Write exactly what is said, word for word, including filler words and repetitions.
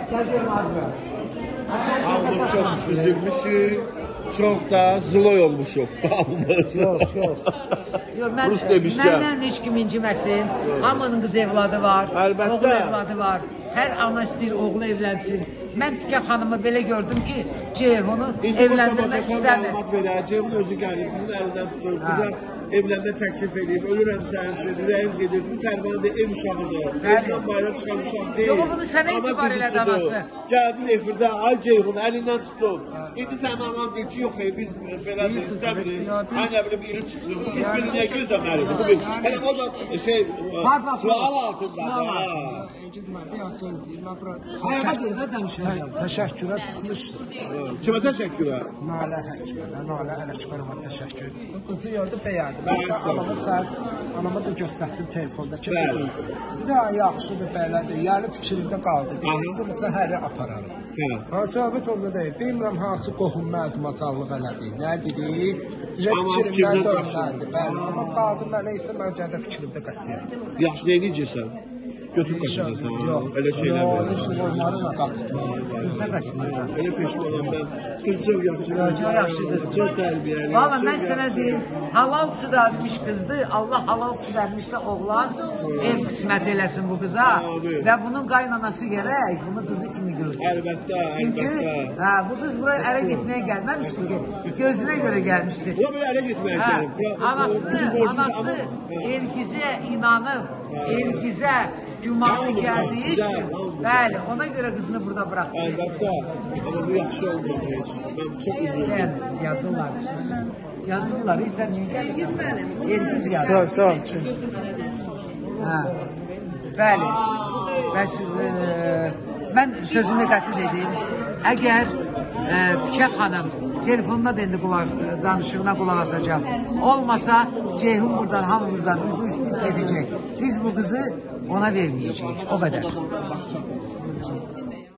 Hamımız çox üzülmüşük, çox da zloy olmuşuq hamımız. Çox, çox. Rus demişkən. Məndən heç kim inciməsin. Hamının qız evladı var, Əlbəttə. oğul evladı var. Hər ana istəyir oğlu evlənsin. Mən Fikə xanımı belə gördüm ki, Ceyhunu evləndirmək istəmir. Məlumat verər, Ceyhun özü gəlib, bizim əlindən tutur, bizə evlənmə təklif edib, ölürəm sənin üçün, ürəyim gedir, bu tərbiyyəndə ev uşağıdır, evdən bayram çıxan uşaq deyil. Yox, bunu sənə etibar elədi anası. Gəldin efirdə, ay Ceyhun, əlindən tutdum. İndi sənin anan deyir ki, yox, biz belə istəmirik, ay nə bilim, iri çıxsın, bu qız beni niyə gözləməlidir? Hələ o da şey, sual altındadır. Bir an söz deyim, mən bura... Ayağa görə də danışıram. Təşəkkürə çıxmışdım. Kimə təşəkkürə? Nalə Həkimə, Nalə Ələkbərova təşəkkür etdim. Qızı gördü, bəyəndi. Mən də anamı səs, anama da göstərdim telefondakı bir qızı. Ya, yaxşıdır, belədir, yəni fikrimdə qaldı. Dedim, səhəri apararım. Ha, söhbət onda deyil. Bilmirəm, hansı qohum mərdimazallıq elədi, nə dedi? Fikrimdən dönlərdi, bəli. Amma qaldı mənə isə məncədə fikrimdə qətiyyəm. Yaxşı, nə edəcəksən? Götürüb qaçacaqsan, elə şeylər verir. Onları qaçdım. Qızına qaçmışlar. Elə peşmanam mən. Qız çox yaxşıdır. Çox yaxşıdır. Çox tərbiyəli. Valla mən sənə deyim, halal süd vermiş qızdır. Allah halal süd vermiş də oğlan ev qismət eləsin bu qıza. Və bunun qaynanası gərək bunu qızı kimi görsün. Əlbəttə, Çünki əlbəttə. bu qız buraya ərə getməyə gəlməmişdir ki, gözünə görə gəlmişdir. Bu belə ərə getməyə gəlib. Anasını, anası Elgizə inanıb, Elgizə gümanı gəldiyi üçün, bəli, ona görə qızını burada bıraxdı. Əlbəttə, amma bu yaxşı olmadı heç. Mən çox üzüldüm. Yazırlar. Yazırlar, sən niyə gəlirsən? Elgiz gəldi. Sağ ol. Hə, bəli. Bəs, e, mən sözümü qəti dedim. Əgər e, Fikə xanım telefonda da indi qulaq, danışığına qulaq asacaq. Olmasa Ceyhun buradan hamımızdan üzü istəyib gedəcək. Biz bu qızı ona verməyəcəyik. O qədər.